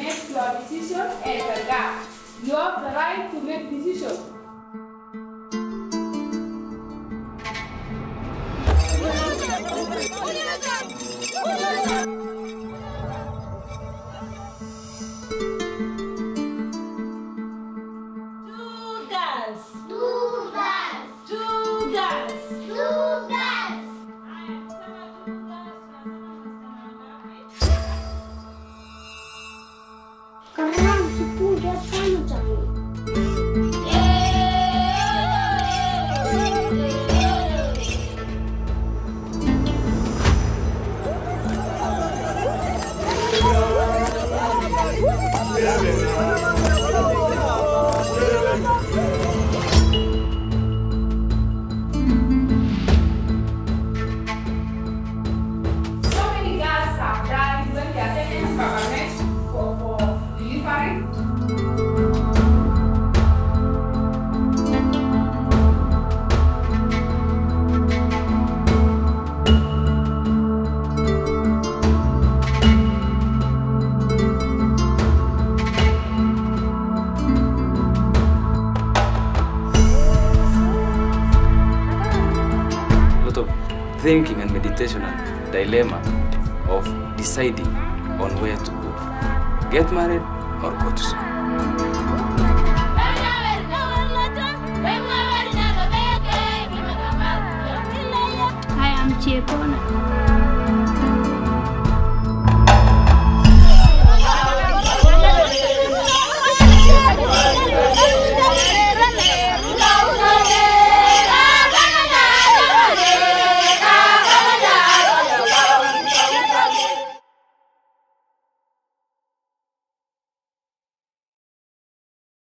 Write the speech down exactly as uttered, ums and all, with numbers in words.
make your decision as a girl. You have the right to make decisions. Thinking and meditation and dilemma of deciding on where to go. Get married or go to school. I am Chepona.